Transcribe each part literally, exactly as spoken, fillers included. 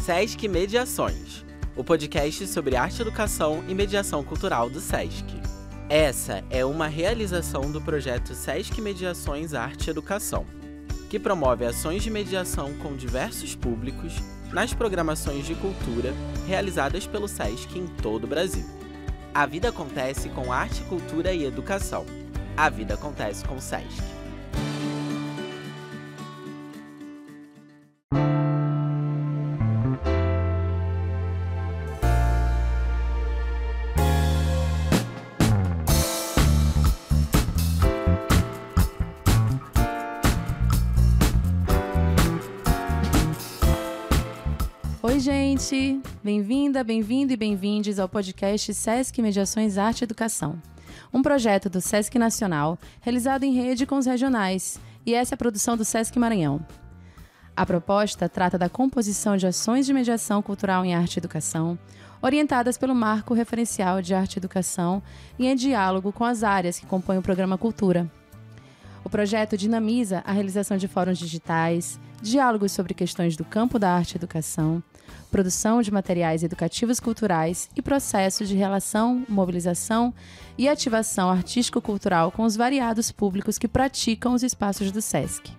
Sesc Mediações, o podcast sobre arte, educação e mediação cultural do Sesc. Essa é uma realização do projeto Sesc Mediações Arte e Educação, que promove ações de mediação com diversos públicos nas programações de cultura realizadas pelo Sesc em todo o Brasil. A vida acontece com arte, cultura e educação. A vida acontece com o Sesc. Oi, gente! Bem-vinda, bem-vindo e bem-vindes ao podcast Sesc Mediações Arte e Educação, um projeto do Sesc Nacional realizado em rede com os regionais, e essa é a produção do Sesc Maranhão. A proposta trata da composição de ações de mediação cultural em arte e educação, orientadas pelo Marco Referencial de Arte e Educação e em diálogo com as áreas que compõem o programa Cultura. O projeto dinamiza a realização de fóruns digitais, diálogos sobre questões do campo da arte e educação, produção de materiais educativos culturais e processos de relação, mobilização e ativação artístico-cultural com os variados públicos que praticam os espaços do Sesc.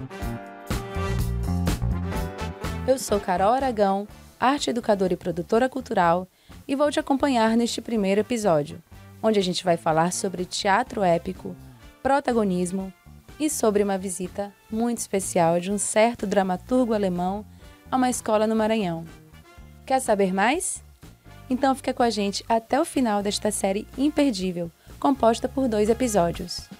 Eu sou Carol Aragão, arte educadora e produtora cultural, e vou te acompanhar neste primeiro episódio, onde a gente vai falar sobre teatro épico, protagonismo e sobre uma visita muito especial de um certo dramaturgo alemão a uma escola no Maranhão. Quer saber mais? Então fica com a gente até o final desta série imperdível, composta por dois episódios.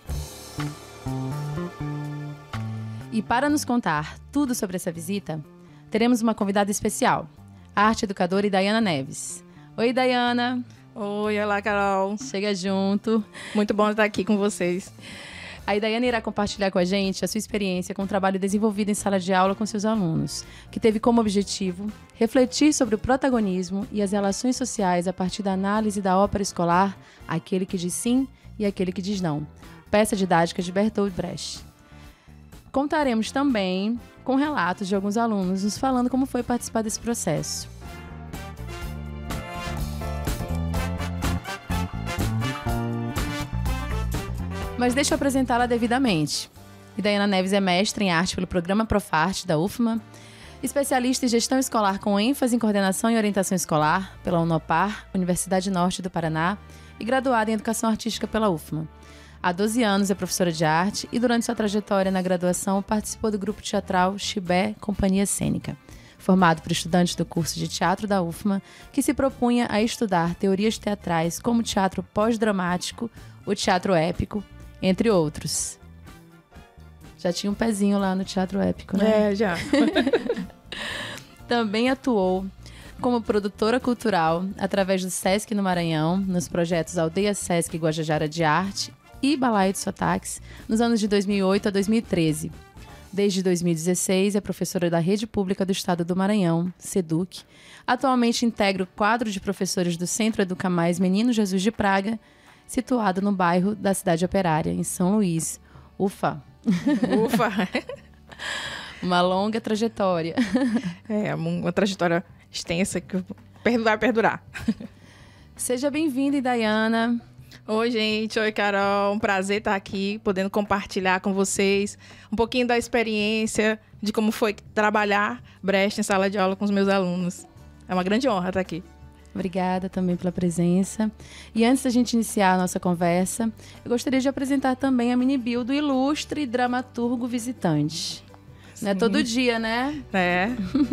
E para nos contar tudo sobre essa visita, teremos uma convidada especial, a arte educadora Dayana Neves. Oi, Dayana! Oi, olá, Carol. Chega junto. Muito bom estar aqui com vocês. A Dayana irá compartilhar com a gente a sua experiência com o trabalho desenvolvido em sala de aula com seus alunos, que teve como objetivo refletir sobre o protagonismo e as relações sociais a partir da análise da ópera escolar Aquele que diz sim e Aquele que diz não, peça didática de Bertolt Brecht. Contaremos também com relatos de alguns alunos nos falando como foi participar desse processo. Mas deixa eu apresentá-la devidamente. Dayana Neves é mestre em arte pelo programa Profarte da U F M A, especialista em gestão escolar com ênfase em coordenação e orientação escolar pela Unopar, Universidade Norte do Paraná, e graduada em educação artística pela U F M A. Há doze anos é professora de arte e durante sua trajetória na graduação participou do grupo teatral Chibé Companhia Cênica, formado por estudantes do curso de teatro da U F M A, que se propunha a estudar teorias teatrais como o teatro pós-dramático, o teatro épico, entre outros. Já tinha um pezinho lá no teatro épico, né? É, já. Também atuou como produtora cultural através do Sesc no Maranhão, nos projetos Aldeia Sesc Guajajara de Arte e Balaio de Sotaques, nos anos de dois mil e oito a dois mil e treze. Desde dois mil e dezesseis, é professora da Rede Pública do Estado do Maranhão, SEDUC. Atualmente integra o quadro de professores do Centro Educa Mais Menino Jesus de Praga, situado no bairro da Cidade Operária, em São Luís. Ufa! Ufa! Uma longa trajetória. É, uma trajetória extensa que vai perdurar. Seja bem-vinda, Dayana. Oi, gente. Oi, Carol. Um prazer estar aqui, podendo compartilhar com vocês um pouquinho da experiência de como foi trabalhar Brecht em sala de aula com os meus alunos. É uma grande honra estar aqui. Obrigada também pela presença. E antes da gente iniciar a nossa conversa, eu gostaria de apresentar também a mini bio do ilustre dramaturgo visitante. Sim. Não é todo dia, né? É.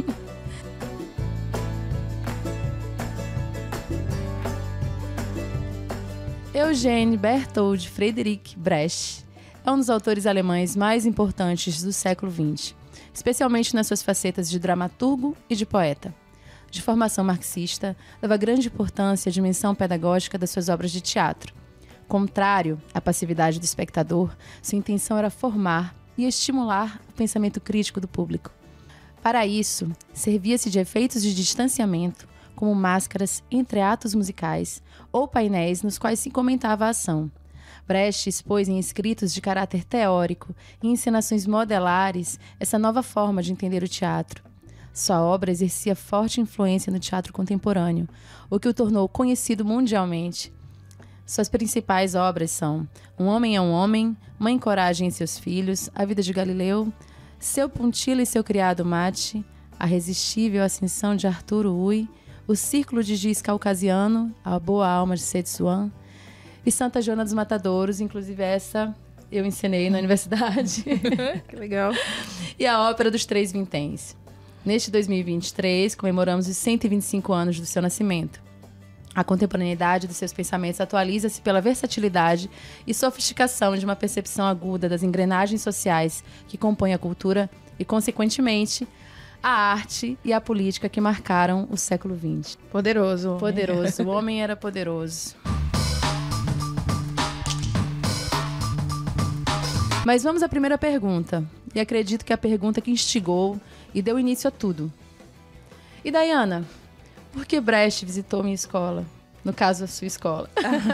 Eugène Bertolt Friedrich Brecht é um dos autores alemães mais importantes do século vinte, especialmente nas suas facetas de dramaturgo e de poeta. De formação marxista, dava grande importância à dimensão pedagógica das suas obras de teatro. Contrário à passividade do espectador, sua intenção era formar e estimular o pensamento crítico do público. Para isso, servia-se de efeitos de distanciamento, como máscaras entre atos musicais ou painéis nos quais se comentava a ação. Brecht expôs em escritos de caráter teórico e encenações modelares essa nova forma de entender o teatro. Sua obra exercia forte influência no teatro contemporâneo, o que o tornou conhecido mundialmente. Suas principais obras são Um Homem é um Homem, Mãe Coragem e Seus Filhos, A Vida de Galileu, Seu Puntila e Seu Criado Mate, A Resistível Ascensão de Arturo Ui, O Círculo de Giz Caucasiano, A Boa Alma de Setsuan e Santa Joana dos Matadouros, inclusive essa eu ensinei na universidade. Que legal. E a Ópera dos Três Vinténs. Neste dois mil e vinte e três, comemoramos os cento e vinte e cinco anos do seu nascimento. A contemporaneidade dos seus pensamentos atualiza-se pela versatilidade e sofisticação de uma percepção aguda das engrenagens sociais que compõem a cultura e, consequentemente, a arte e a política que marcaram o século vinte. Poderoso. Poderoso. O homem era poderoso. Mas vamos à primeira pergunta. E acredito que é a pergunta que instigou e deu início a tudo. E Dayana, por que Brecht visitou minha escola? No caso, a sua escola.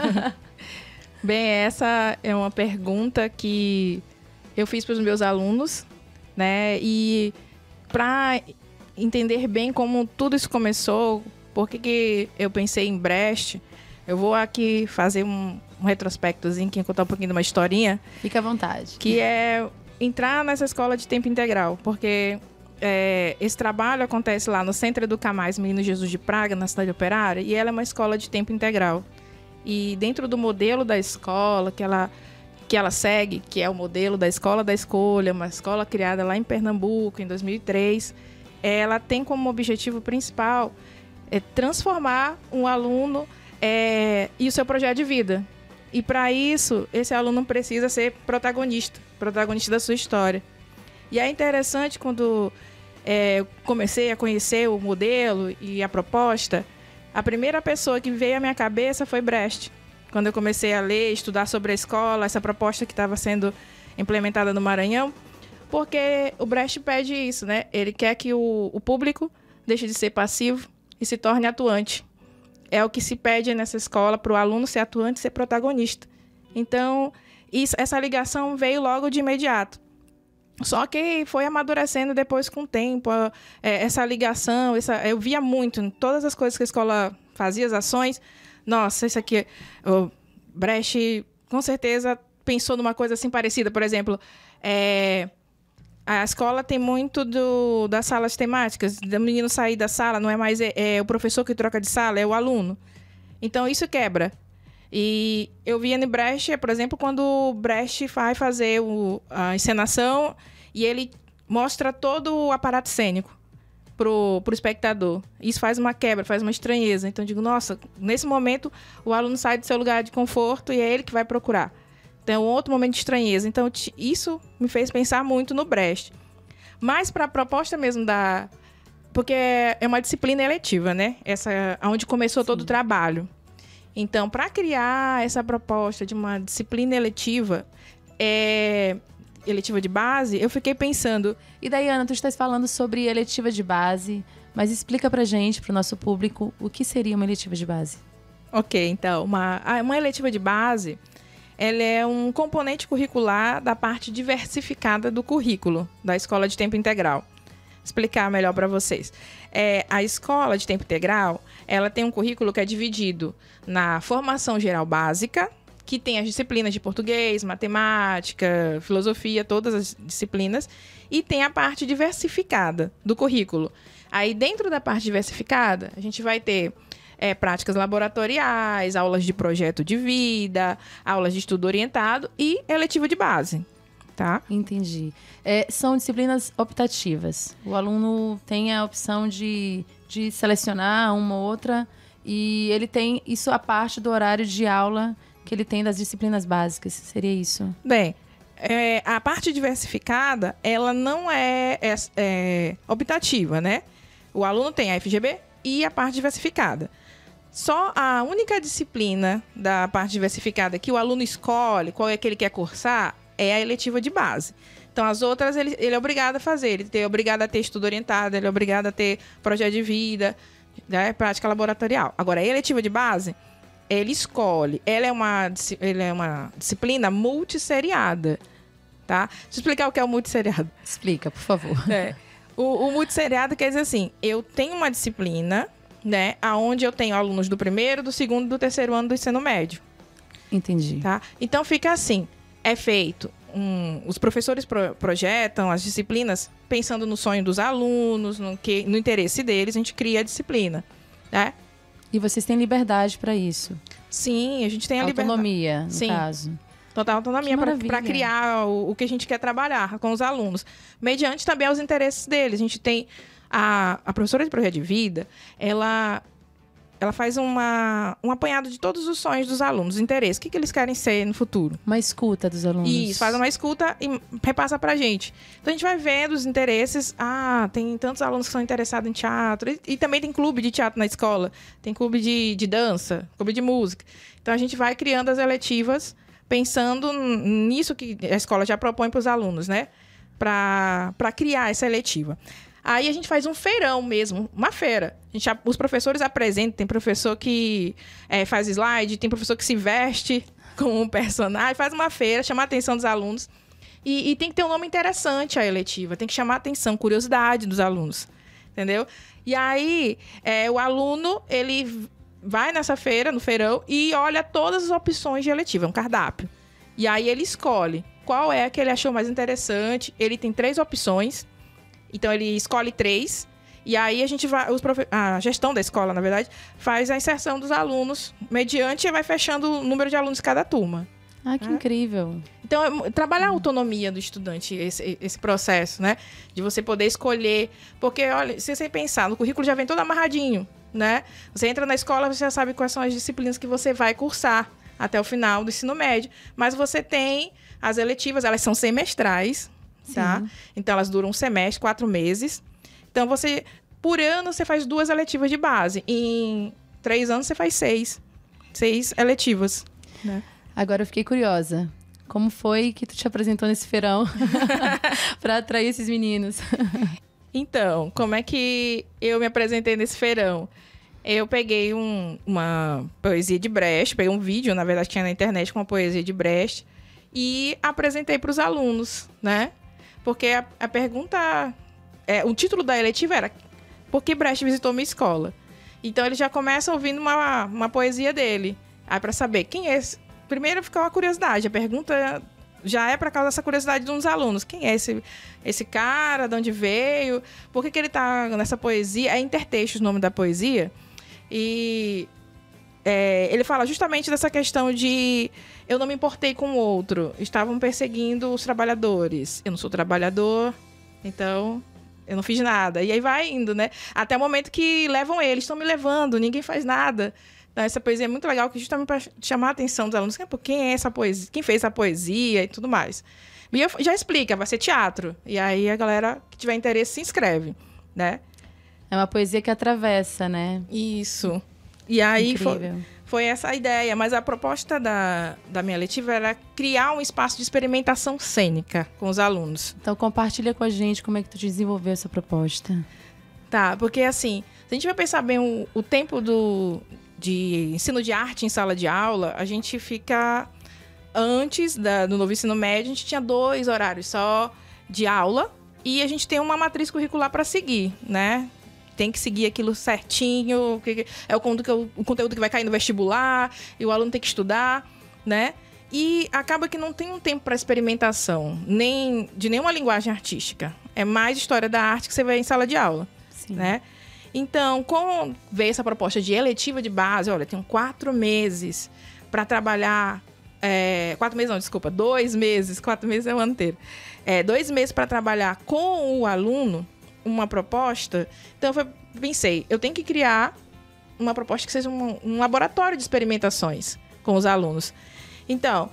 Bem, essa é uma pergunta que eu fiz para os meus alunos, né? E para entender bem como tudo isso começou, por que que eu pensei em Brecht, eu vou aqui fazer um, um retrospectozinho, que contar um pouquinho de uma historinha. Fica à vontade. Que é entrar nessa escola de tempo integral, porque é, esse trabalho acontece lá no Centro Educar Mais Menino Jesus de Praga, na cidade operária, e ela é uma escola de tempo integral. E dentro do modelo da escola que ela, que ela segue, que é o modelo da Escola da Escolha, uma escola criada lá em Pernambuco, em dois mil e três, ela tem como objetivo principal é, transformar um aluno é, e o seu projeto de vida. E para isso, esse aluno precisa ser protagonista, protagonista da sua história. E é interessante quando é, eu comecei a conhecer o modelo e a proposta, a primeira pessoa que veio à minha cabeça foi Brecht. Quando eu comecei a ler, estudar sobre a escola, essa proposta que estava sendo implementada no Maranhão, porque o Brecht pede isso, né? Ele quer que o, o público deixe de ser passivo e se torne atuante. É o que se pede nessa escola para o aluno ser atuante e ser protagonista. Então, isso, essa ligação veio logo de imediato. Só que foi amadurecendo depois com o tempo, é, essa ligação, essa, eu via muito em todas as coisas que a escola fazia, as ações. Nossa, isso aqui, o Brecht com certeza pensou numa coisa assim parecida. Por exemplo, é, a escola tem muito do, das salas temáticas, do menino sair da sala, não é mais é, é o professor que troca de sala, é o aluno. Então, isso quebra. E eu via no Brecht, por exemplo, quando o Brecht vai fazer o, a encenação e ele mostra todo o aparato cênico pro, pro espectador. Isso faz uma quebra, faz uma estranheza. Então, eu digo, nossa, nesse momento, o aluno sai do seu lugar de conforto e é ele que vai procurar. Então, outro momento de estranheza. Então, isso me fez pensar muito no Brecht. Mas para a proposta mesmo da... Porque é uma disciplina eletiva, né? Essa, onde começou Sim. todo o trabalho. Então, para criar essa proposta de uma disciplina eletiva, é, eletiva de base, eu fiquei pensando... E, Dayana, tu estás falando sobre eletiva de base, mas explica pra gente, pro nosso público, o que seria uma eletiva de base. Ok, então, uma, uma eletiva de base, ela é um componente curricular da parte diversificada do currículo da Escola de Tempo Integral. Explicar melhor para vocês. É, a escola de tempo integral, ela tem um currículo que é dividido na formação geral básica, que tem as disciplinas de português, matemática, filosofia, todas as disciplinas, e tem a parte diversificada do currículo. Aí, dentro da parte diversificada, a gente vai ter é, práticas laboratoriais, aulas de projeto de vida, aulas de estudo orientado e eletiva de base. Tá? Entendi. É, são disciplinas optativas. O aluno tem a opção de, de selecionar uma ou outra e ele tem isso a parte do horário de aula que ele tem das disciplinas básicas. Seria isso? Bem, é, a parte diversificada, ela não é, é, é optativa, né? O aluno tem a F G B e a parte diversificada. Só a única disciplina da parte diversificada que o aluno escolhe, qual é que ele quer cursar, é a eletiva de base. Então, as outras, ele, ele é obrigado a fazer. Ele é obrigado a ter estudo orientado, ele é obrigado a ter projeto de vida, né, prática laboratorial. Agora, a eletiva de base, ele escolhe. Ela é uma, ele é uma disciplina multisseriada, tá? Deixa eu explicar o que é o multisseriado. Explica, por favor. É. O, o multisseriado quer dizer assim, eu tenho uma disciplina, né, onde eu tenho alunos do primeiro, do segundo e do terceiro ano do ensino médio. Entendi. Tá? Então fica assim, é feito, um, os professores pro, projetam as disciplinas pensando no sonho dos alunos, no, que, no interesse deles, a gente cria a disciplina, né? E vocês têm liberdade para isso? Sim, a gente tem a autonomia, liberdade. no Sim. caso. Total autonomia para criar o, o que a gente quer trabalhar com os alunos. Mediante também os interesses deles. A gente tem a, a professora de projeto de vida, ela, ela faz uma, um apanhado de todos os sonhos dos alunos, os interesses, o que, que eles querem ser no futuro. Uma escuta dos alunos. Isso, faz uma escuta e repassa pra gente. Então a gente vai vendo os interesses. Ah, tem tantos alunos que são interessados em teatro. E, e também tem clube de teatro na escola. Tem clube de, de dança, clube de música. Então a gente vai criando as eletivas pensando nisso que a escola já propõe para os alunos, né? Para criar essa eletiva. Aí a gente faz um feirão mesmo, uma feira. A gente, os professores apresentam, tem professor que é, faz slide, tem professor que se veste com um personagem, faz uma feira, chama a atenção dos alunos. E, e tem que ter um nome interessante a eletiva, tem que chamar a atenção, curiosidade dos alunos, entendeu? E aí, é, o aluno, ele vai nessa feira, no feirão, e olha todas as opções de eletiva, é um cardápio. E aí ele escolhe qual é a que ele achou mais interessante. Ele tem três opções, então ele escolhe três. E aí a gente vai, os profe... a gestão da escola, na verdade, faz a inserção dos alunos mediante e vai fechando o número de alunos de cada turma. Ah, que é. incrível. Então, é trabalhar a autonomia do estudante, esse, esse processo, né? De você poder escolher. Porque, olha, se você pensar, no currículo já vem todo amarradinho, né? Você entra na escola, você já sabe quais são as disciplinas que você vai cursar até o final do ensino médio. Mas você tem as eletivas, elas são semestrais, tá? Então, elas duram um semestre, quatro meses. Então, você, por ano, você faz duas eletivas de base. Em três anos, você faz seis. Seis eletivas, né? Agora eu fiquei curiosa. Como foi que tu te apresentou nesse feirão para atrair esses meninos? Então, como é que eu me apresentei nesse feirão? Eu peguei um, uma poesia de Brecht, peguei um vídeo, na verdade, que tinha na internet com uma poesia de Brecht, e apresentei para os alunos, né? Porque a, a pergunta... É, o título da eletiva era por que Brecht visitou minha escola? Então, ele já começa ouvindo uma, uma poesia dele. Aí, para saber quem é esse... Primeiro ficou a curiosidade, a pergunta já é para causa dessa curiosidade de uns alunos. Quem é esse, esse cara, de onde veio, por que, que ele está nessa poesia? É Intertextos o nome da poesia. E é, ele fala justamente dessa questão de eu não me importei com o outro, estavam perseguindo os trabalhadores. Eu não sou trabalhador, então eu não fiz nada. E aí vai indo, né? Até o momento que levam eles, estão me levando, ninguém faz nada. Então, essa poesia é muito legal, que justamente para chamar a atenção dos alunos. Quem é essa poesia? Quem fez essa poesia e tudo mais. E eu já explica, vai ser teatro. E aí a galera que tiver interesse se inscreve, né? É uma poesia que atravessa, né? Isso. E aí foi, Incrível. foi essa a ideia. Mas a proposta da, da minha letiva era criar um espaço de experimentação cênica com os alunos. Então, compartilha com a gente como é que tu desenvolveu essa proposta. Tá, porque assim, se a gente vai pensar bem o, o tempo do... de ensino de arte em sala de aula, a gente fica... Antes da, do novo ensino médio, a gente tinha dois horários só de aula e a gente tem uma matriz curricular para seguir, né? Tem que seguir aquilo certinho, que é o conteúdo, o conteúdo que vai cair no vestibular e o aluno tem que estudar, né? E acaba que não tem um tempo para experimentação, nem de nenhuma linguagem artística. É mais história da arte que você vê em sala de aula, Sim. né? Então, como veio essa proposta de eletiva de base, olha, tenho quatro meses para trabalhar... É, quatro meses não, desculpa, dois meses, quatro meses é o ano inteiro. É, dois meses para trabalhar com o aluno uma proposta. Então, eu pensei, eu tenho que criar uma proposta que seja um, um laboratório de experimentações com os alunos. Então,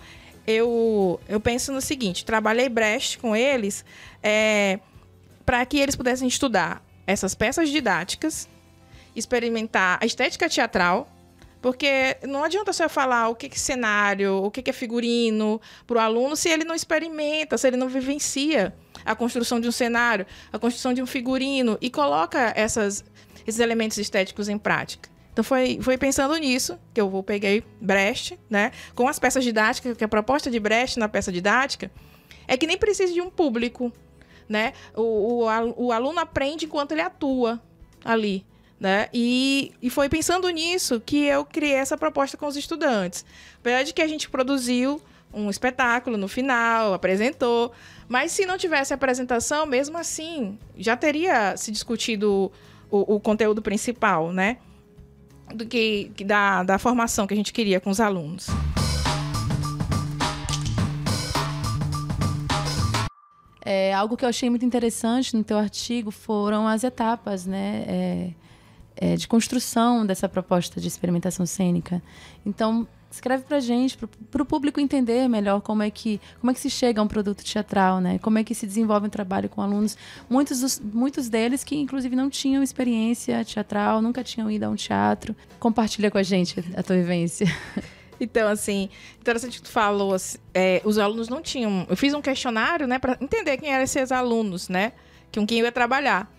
eu, eu penso no seguinte, trabalhei Brecht com eles é, para que eles pudessem estudar essas peças didáticas, experimentar a estética teatral, porque não adianta você falar o que é cenário, o que é figurino para o aluno se ele não experimenta, se ele não vivencia a construção de um cenário, a construção de um figurino e coloca essas, esses elementos estéticos em prática. Então, foi, foi pensando nisso que eu peguei Brecht, né, com as peças didáticas, que a proposta de Brecht na peça didática é que nem precisa de um público. né? O, o, o aluno aprende enquanto ele atua ali, né? E, e foi pensando nisso que eu criei essa proposta com os estudantes. Apesar de que a gente produziu um espetáculo no final, apresentou, mas se não tivesse apresentação, mesmo assim, já teria se discutido o, o conteúdo principal, né? Do que, que da, da formação que a gente queria com os alunos. É, algo que eu achei muito interessante no teu artigo foram as etapas, né, é, é, de construção dessa proposta de experimentação cênica. Então, escreve pra gente, para o público entender melhor como é, que, como é que se chega a um produto teatral, né? Como é que se desenvolve um trabalho com alunos. Muitos, dos, muitos deles que, inclusive, não tinham experiência teatral, nunca tinham ido a um teatro. Compartilha com a gente a tua vivência. Então, assim, interessante que tu falou, é, os alunos não tinham... Eu fiz um questionário, né, para entender quem eram esses alunos, né, com quem eu ia trabalhar.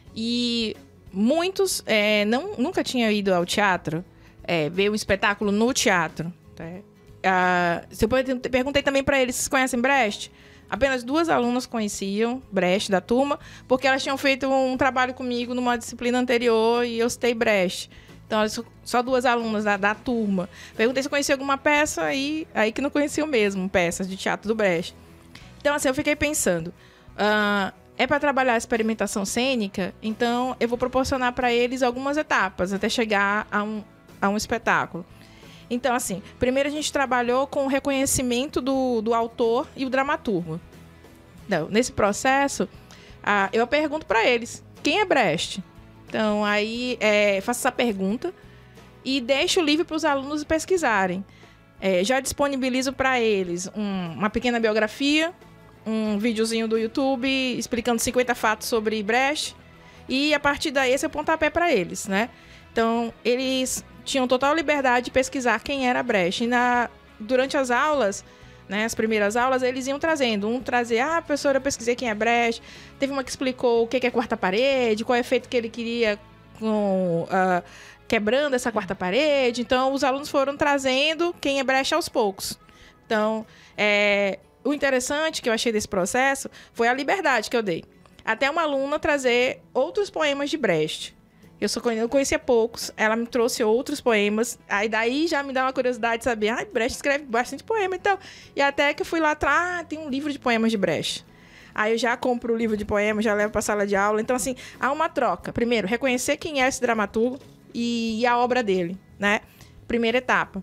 E muitos é, não, nunca tinham ido ao teatro, é, ver um espetáculo no teatro. Né? Ah, eu perguntei também para eles, vocês conhecem Brecht? Apenas duas alunas conheciam Brecht da turma, porque elas tinham feito um trabalho comigo numa disciplina anterior e eu citei Brecht. Então, só duas alunas da, da turma. Perguntei se eu conhecia alguma peça, aí, aí que não conheciam mesmo, peças de teatro do Brecht. Então, assim, eu fiquei pensando, uh, é para trabalhar a experimentação cênica, então eu vou proporcionar para eles algumas etapas, até chegar a um, a um espetáculo. Então, assim, primeiro a gente trabalhou com o reconhecimento do, do autor e o dramaturgo. Então, nesse processo, uh, eu pergunto para eles, quem é Brecht? Então, aí, é, faço essa pergunta e deixo livre para os alunos pesquisarem. É, já disponibilizo para eles um, uma pequena biografia, um videozinho do YouTube explicando cinquenta fatos sobre Brecht e, a partir daí, esse é o pontapé para eles, né? Então, eles tinham total liberdade de pesquisar quem era Brecht. E na, durante as aulas... Né, as primeiras aulas, eles iam trazendo. Um trazia, ah, professora, eu pesquisei quem é Brecht. Teve uma que explicou o que é quarta parede, qual é o efeito que ele queria com, uh, quebrando essa quarta parede. Então, os alunos foram trazendo quem é Brecht aos poucos. Então, é, o interessante que eu achei desse processo foi a liberdade que eu dei. Até uma aluna trazer outros poemas de Brecht. Eu, só conhecia, eu conhecia poucos, ela me trouxe outros poemas, aí daí já me dá uma curiosidade de saber, ah, Brecht escreve bastante poema, então. E até que eu fui lá atrás, ah, tem um livro de poemas de Brecht. Aí eu já compro o livro de poemas, já levo para a sala de aula. Então, assim, há uma troca. Primeiro, reconhecer quem é esse dramaturgo e, e a obra dele, né? Primeira etapa.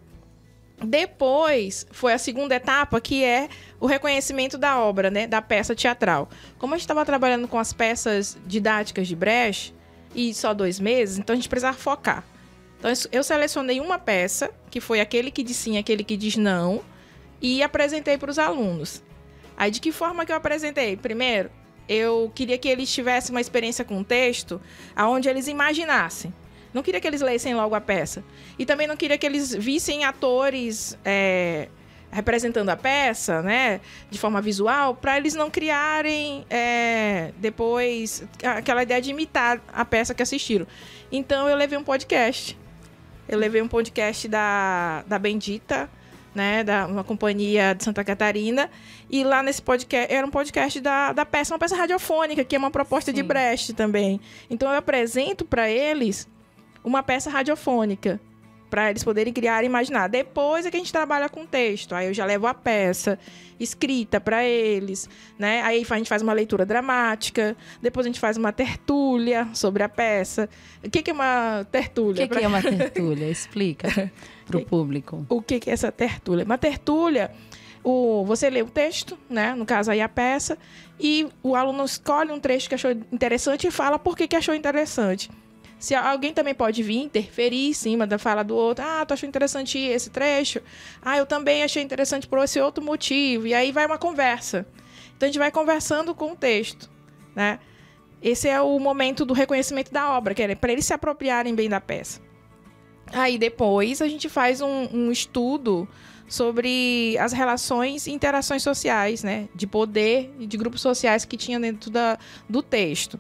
Depois, foi a segunda etapa, que é o reconhecimento da obra, né? Da peça teatral. Como a gente estava trabalhando com as peças didáticas de Brecht, e só dois meses, então a gente precisava focar. Então, eu selecionei uma peça, que foi aquele que diz sim, aquele que diz não, e apresentei para os alunos. Aí, de que forma que eu apresentei? Primeiro, eu queria que eles tivessem uma experiência com o texto, onde eles imaginassem. Não queria que eles lessem logo a peça. E também não queria que eles vissem atores... É, representando a peça, né, de forma visual, para eles não criarem é, depois aquela ideia de imitar a peça que assistiram. Então, eu levei um podcast. Eu levei um podcast da, da Bendita, né, da uma companhia de Santa Catarina, e lá nesse podcast, era um podcast da, da peça, uma peça radiofônica, que é uma proposta Sim. de Brecht também. Então, eu apresento para eles uma peça radiofônica, para eles poderem criar e imaginar. Depois é que a gente trabalha com texto. Aí eu já levo a peça escrita para eles, né? Aí a gente faz uma leitura dramática. Depois a gente faz uma tertúlia sobre a peça. O que, que é uma tertúlia? O que, que é uma tertúlia? Explica para o público. O que, que é essa tertúlia? Uma tertúlia, o, você lê o texto, né? No caso aí a peça, e o aluno escolhe um trecho que achou interessante e fala por que, que achou interessante. Se alguém também pode vir interferir em cima da fala do outro. Ah, tu achou interessante esse trecho? Ah, eu também achei interessante por esse outro motivo. E aí vai uma conversa. Então, a gente vai conversando com o texto, né? Esse é o momento do reconhecimento da obra, que é para eles se apropriarem bem da peça. Aí, depois, a gente faz um, um estudo sobre as relações e interações sociais, né? De poder e de grupos sociais que tinha dentro da, do texto.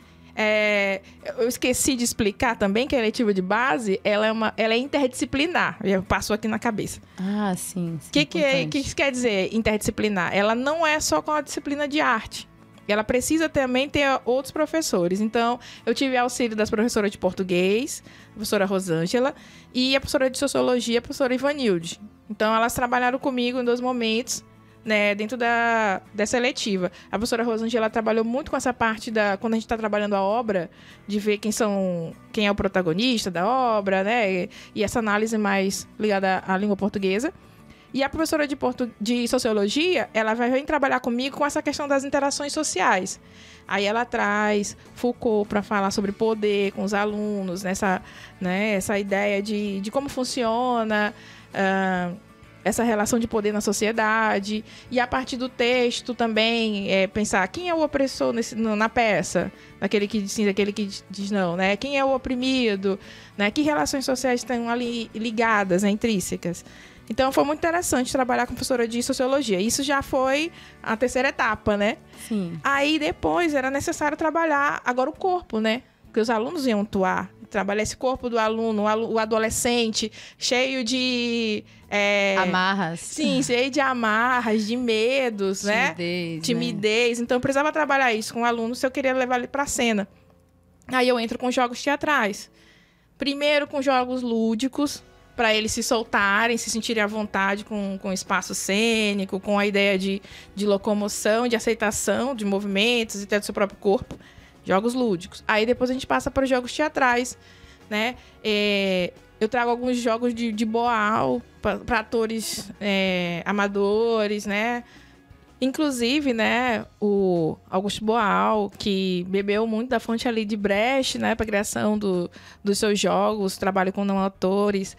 É, eu esqueci de explicar também que a eletiva de base, ela é, uma, ela é interdisciplinar. Já passou aqui na cabeça. Ah, sim. O que, que, é, que isso quer dizer, interdisciplinar? Ela não é só com a disciplina de arte. ela precisa também ter outros professores. Então, eu tive auxílio das professoras de português, a professora Rosângela, e a professora de sociologia, a professora Ivanilde. Então, elas trabalharam comigo em dois momentos, né, dentro da, dessa eletiva. A professora Rosângela trabalhou muito com essa parte da... Quando a gente está trabalhando a obra, de ver quem são... Quem é o protagonista da obra, né? E, e essa análise mais ligada à língua portuguesa. E a professora de, portu... de sociologia, ela vai vir trabalhar comigo com essa questão das interações sociais. Aí ela traz Foucault para falar sobre poder com os alunos, nessa, né, essa ideia de, de como funciona... Uh, essa relação de poder na sociedade, e a partir do texto também é, pensar quem é o opressor nesse, na peça, daquele que diz sim, daquele que diz não, né? Quem é o oprimido, né? Que relações sociais estão ali ligadas, né? Intrínsecas. Então foi muito interessante trabalhar com a professora de sociologia. Isso já foi a terceira etapa, né? Sim. Aí depois era necessário trabalhar agora o corpo, né? Porque os alunos iam atuar. Trabalhar esse corpo do aluno, o adolescente, cheio de... É, amarras. Sim, cheio de amarras, de medos, né? Timidez. Timidez. Né? Então, eu precisava trabalhar isso com o aluno se eu queria levar ele para a cena. Aí eu entro com jogos teatrais. Primeiro com jogos lúdicos, para eles se soltarem, se sentirem à vontade com, com o espaço cênico, com a ideia de, de locomoção, de aceitação de movimentos e até do seu próprio corpo. Jogos lúdicos. Aí depois a gente passa para os jogos teatrais, né? É, eu trago alguns jogos de, de boal para atores é, amadores, né? Inclusive, né, o Augusto Boal, que bebeu muito da fonte ali de Brecht, né, para a criação do, dos seus jogos, trabalho com não atores.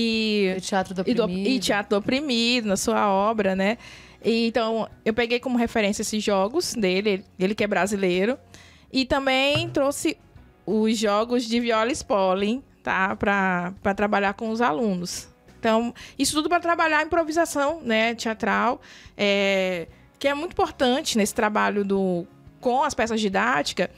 E o Teatro do Oprimido. Oprimido. E, do, e Teatro do Oprimido, na sua obra, né? E, então, eu peguei como referência esses jogos dele, ele que é brasileiro. E também trouxe os jogos de viola Spolin, tá? Para trabalhar com os alunos. Então, isso tudo para trabalhar a improvisação, né, teatral, é, que é muito importante nesse trabalho do, com as peças didáticas,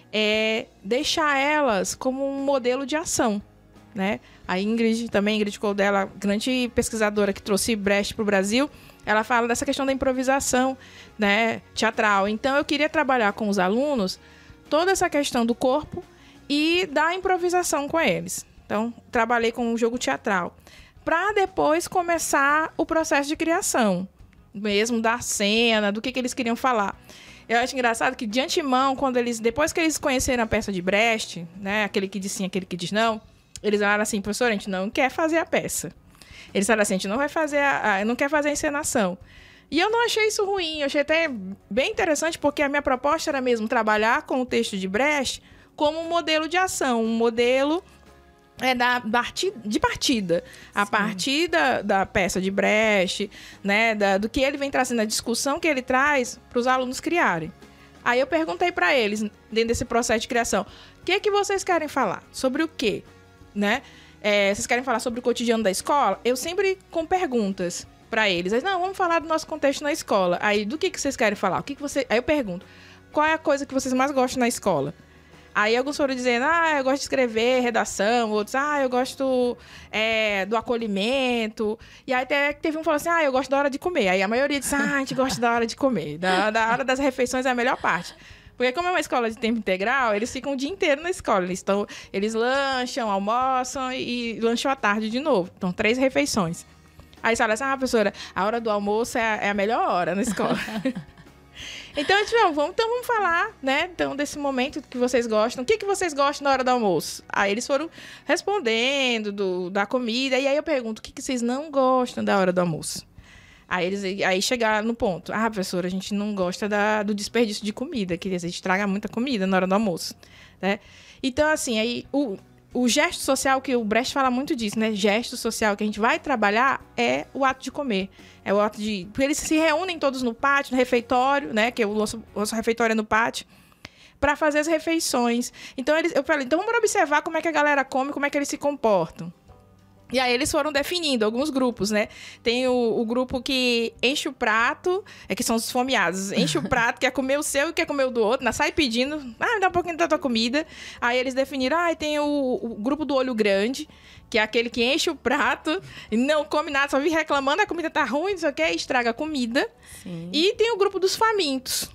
é deixar elas como um modelo de ação, né? A Ingrid, também, Ingrid Coldella, grande pesquisadora que trouxe Brecht para o Brasil, ela fala dessa questão da improvisação, né, teatral. Então, eu queria trabalhar com os alunos toda essa questão do corpo e da improvisação com eles. Então, trabalhei com o jogo teatral. Para depois começar o processo de criação, mesmo da cena, do que, que eles queriam falar. Eu acho engraçado que, de antemão, quando eles, depois que eles conheceram a peça de Brecht, né, aquele que diz sim, aquele que diz não, eles falaram assim, professor, a gente não quer fazer a peça. Eles falaram assim, a gente não vai fazer a, a, não quer fazer a encenação. E eu não achei isso ruim, eu achei até bem interessante, porque a minha proposta era mesmo trabalhar com o texto de Brecht como um modelo de ação, um modelo é, da, da, de partida. A Sim. partir da, da peça de Brecht, né, da, do que ele vem trazendo, a discussão que ele traz para os alunos criarem. Aí eu perguntei para eles, dentro desse processo de criação, o que, que vocês querem falar? Sobre o quê? Né? É, vocês querem falar sobre o cotidiano da escola? Eu sempre com perguntas para eles. Aí, não, vamos falar do nosso contexto na escola. Aí, do que, que vocês querem falar? O que, que você... Aí eu pergunto, qual é a coisa que vocês mais gostam na escola? Aí alguns foram dizendo, ah, eu gosto de escrever, redação. Outros, ah, eu gosto é, do acolhimento. E aí até teve um que falou assim, ah, eu gosto da hora de comer. Aí a maioria disse, ah, a gente gosta da hora de comer. Da, da hora das refeições é a melhor parte. Porque como é uma escola de tempo integral, eles ficam o dia inteiro na escola. Eles, tão, eles lancham, almoçam e, e lancham à tarde de novo. Então, três refeições. Aí você fala assim, ah, professora, a hora do almoço é a, é a melhor hora na escola. Então, a gente, não, vamos, então vamos falar, né? Então, desse momento que vocês gostam. O que, que vocês gostam na hora do almoço? Aí eles foram respondendo do, da comida. E aí eu pergunto, o que, que vocês não gostam da hora do almoço? Aí eles aí chegaram no ponto. Ah, professora, a gente não gosta da, do desperdício de comida, que a gente traga muita comida na hora do almoço, né? Então, assim, aí o, o gesto social, que o Brecht fala muito disso, né? Gesto social que a gente vai trabalhar é o ato de comer. É o ato de... Porque eles se reúnem todos no pátio, no refeitório, né? Que é o nosso, o nosso refeitório é no pátio, para fazer as refeições. Então, eles, eu falei, então vamos observar como é que a galera come, como é que eles se comportam. E aí eles foram definindo alguns grupos, né? Tem o, o grupo que enche o prato, é que são os esfomeados. Enche o prato, quer comer o seu e quer comer o do outro, né? Sai pedindo, ah, me dá um pouquinho da tua comida. Aí eles definiram, ah, tem o, o grupo do olho grande, que é aquele que enche o prato e não come nada, só vive reclamando, a comida tá ruim, não sei o que, estraga a comida. Sim. E tem o grupo dos famintos.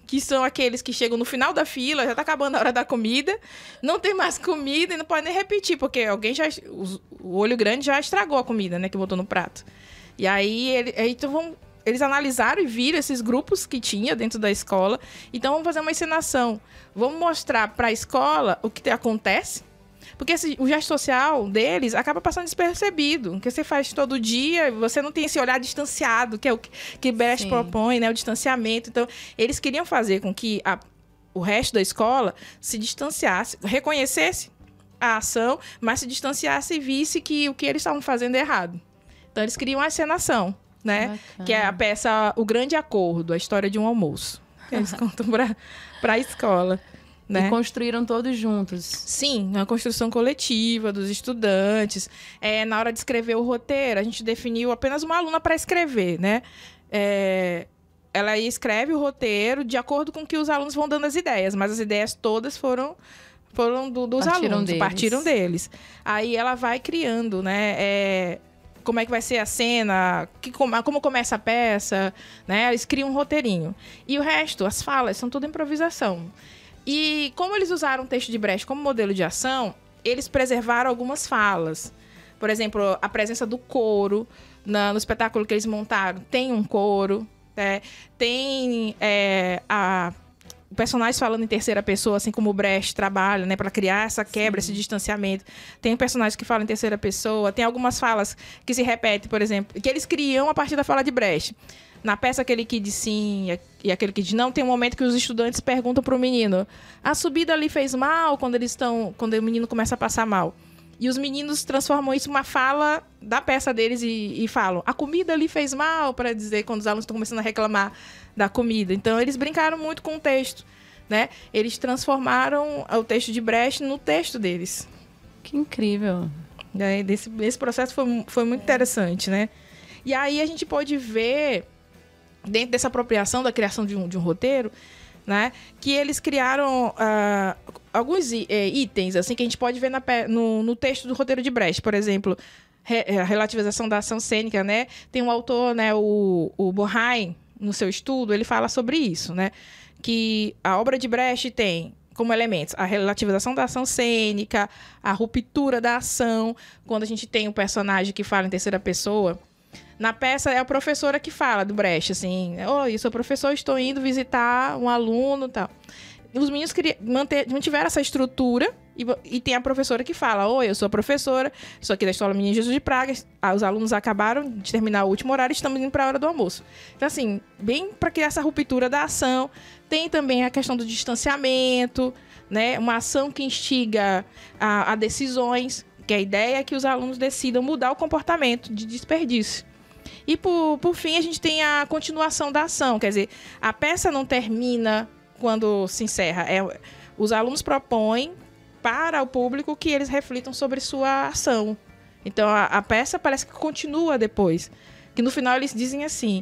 que são aqueles que chegam no final da fila, já tá acabando a hora da comida, não tem mais comida e não pode nem repetir, porque alguém já, o olho grande já estragou a comida, né, que botou no prato. E aí, ele, aí então vão, eles analisaram e viram esses grupos que tinha dentro da escola. Então, vamos fazer uma encenação. Vamos mostrar para a escola o que acontece, porque esse, o gesto social deles acaba passando despercebido, porque você faz todo dia, você não tem esse olhar distanciado, que é o que, que Brecht Sim. propõe, né, o distanciamento. Então, eles queriam fazer com que a, o resto da escola se distanciasse, reconhecesse a ação, mas se distanciasse e visse que o que eles estavam fazendo é errado. Então, eles criam a encenação, né, Bacana. Que é a peça O Grande Acordo, a história de um almoço, que eles contam para a escola. Né? E construíram todos juntos. Sim, uma construção coletiva dos estudantes. É, na hora de escrever o roteiro, a gente definiu apenas uma aluna para escrever, né? É, ela escreve o roteiro de acordo com que os alunos vão dando as ideias, mas as ideias todas foram, foram do, dos partiram alunos, deles. partiram deles. Aí ela vai criando, né? É, como é que vai ser a cena, que, como, como começa a peça, né? Eles criam um roteirinho. E o resto, as falas, são tudo improvisação. E como eles usaram o texto de Brecht como modelo de ação, eles preservaram algumas falas. Por exemplo, a presença do coro na, no espetáculo que eles montaram. Tem um coro, né? Tem é, a, o personagem falando em terceira pessoa, assim como o Brecht trabalha, né, para criar essa quebra, Sim. esse distanciamento. Tem personagens que falam em terceira pessoa, tem algumas falas que se repetem, por exemplo, que eles criam a partir da fala de Brecht. Na peça, aquele que diz sim e aquele que diz não, tem um momento que os estudantes perguntam para o menino: a subida ali fez mal? Quando eles estão, quando o menino começa a passar mal. E os meninos transformam isso em uma fala da peça deles e, e falam: a comida ali fez mal, para dizer quando os alunos estão começando a reclamar da comida. Então, eles brincaram muito com o texto, né? Eles transformaram o texto de Brecht no texto deles. Que incrível! É, desse, esse processo foi, foi muito interessante, né? E aí a gente pode ver, dentro dessa apropriação da criação de um, de um roteiro, né, que eles criaram uh, alguns é, itens assim, que a gente pode ver na, no, no texto do roteiro de Brecht. Por exemplo, re, a relativização da ação cênica, né? Tem um autor, né, o, o Borheim, no seu estudo, ele fala sobre isso, né? Que a obra de Brecht tem como elementos a relativização da ação cênica, a ruptura da ação. Quando a gente tem um personagem que fala em terceira pessoa, na peça é a professora que fala do Brecht, assim: oi, eu sou professor, estou indo visitar um aluno e tal. Os meninos queriam manter, mantiveram essa estrutura e, e tem a professora que fala: oi, eu sou a professora, sou aqui da Escola Menino Jesus de Praga. Ah, os alunos acabaram de terminar o último horário e estamos indo para a hora do almoço. Então, assim, bem para criar essa ruptura da ação. Tem também a questão do distanciamento, né? Uma ação que instiga a, a decisões, que a ideia é que os alunos decidam mudar o comportamento de desperdício. E, por, por fim, a gente tem a continuação da ação. Quer dizer, a peça não termina quando se encerra. É, os alunos propõem para o público que eles reflitam sobre sua ação. Então, a, a peça parece que continua depois. Que no final eles dizem assim: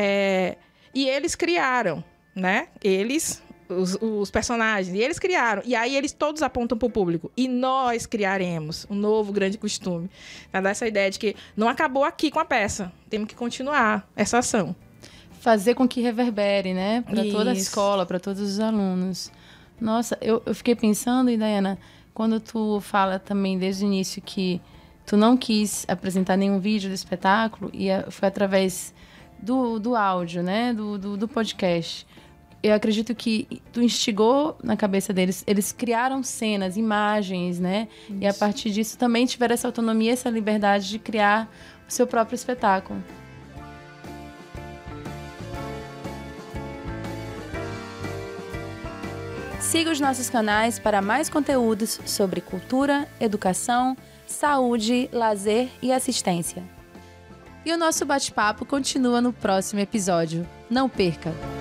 é, e eles criaram, né? Eles... Os, os personagens, e eles criaram, e aí eles todos apontam para o público, e nós criaremos um novo grande costume. Para dar essa ideia de que não acabou aqui com a peça, temos que continuar essa ação. Fazer com que reverbere, né? Para toda a escola, para todos os alunos. Nossa, eu, eu fiquei pensando, Dayana, quando tu fala também desde o início que tu não quis apresentar nenhum vídeo do espetáculo, e foi através do, do áudio, né? Do, do, do podcast. Eu acredito que tu instigou na cabeça deles, eles criaram cenas, imagens, né? Isso. E a partir disso também tiveram essa autonomia, essa liberdade de criar o seu próprio espetáculo. Siga os nossos canais para mais conteúdos sobre cultura, educação, saúde, lazer e assistência. E o nosso bate-papo continua no próximo episódio. Não perca!